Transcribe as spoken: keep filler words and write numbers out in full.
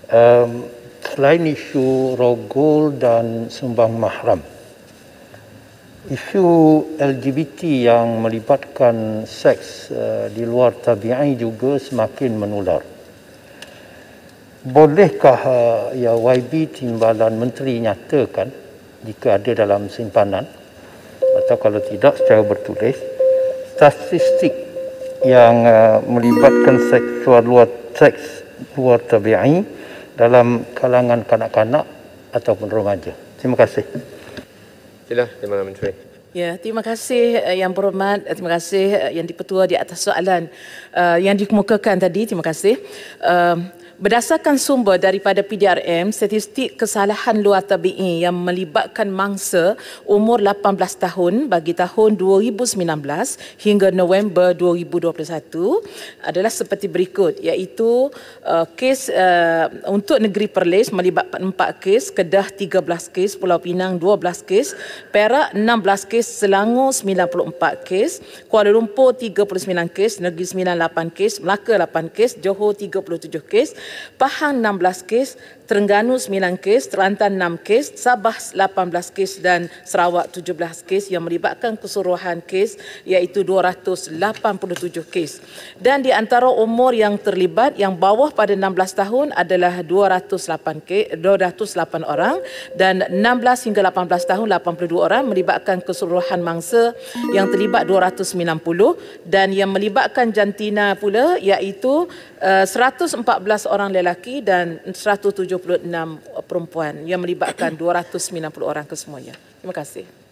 Um, selain isu rogol dan sumbang mahram, isu L G B T yang melibatkan seks uh, di luar tabi'i juga semakin menular. Bolehkah uh, ya Y B Timbalan Menteri nyatakan jika ada dalam simpanan atau kalau tidak secara bertulis statistik yang uh, melibatkan seksual luar seks luar tabi'i dalam kalangan kanak-kanak ataupun remaja? Terima kasih. Sila, Timbalan Menteri. Ya, terima kasih uh, Yang Berhormat, terima kasih uh, Yang di-Pertua di atas soalan uh, yang dikemukakan tadi. Terima kasih. Uh, Berdasarkan sumber daripada P D R M, statistik kesalahan luar tabi'i yang melibatkan mangsa umur lapan belas tahun bagi tahun dua ribu sembilan belas hingga November dua ribu dua puluh satu adalah seperti berikut, iaitu uh, kes uh, untuk negeri Perlis melibatkan empat kes, Kedah tiga belas kes, Pulau Pinang dua belas kes, Perak enam belas kes, Selangor sembilan puluh empat kes, Kuala Lumpur tiga puluh sembilan kes, Negeri Sembilan lapan kes, Melaka lapan kes, Johor tiga puluh tujuh kes, Pahang enam belas kes, Terengganu sembilan kes, Terantan enam kes, Sabah lapan belas kes dan Sarawak tujuh belas kes yang melibatkan keseluruhan kes iaitu dua ratus lapan puluh tujuh kes. Dan di antara umur yang terlibat yang bawah pada enam belas tahun adalah dua ratus lapan kes, dua ratus lapan orang, dan enam belas hingga lapan belas tahun lapan puluh dua orang, melibatkan keseluruhan mangsa yang terlibat dua ratus sembilan puluh, dan yang melibatkan jantina pula iaitu uh, seratus empat belas orang lelaki dan seratus tujuh puluh enam perempuan yang melibatkan dua ratus sembilan puluh orang kesemuanya. Terima kasih.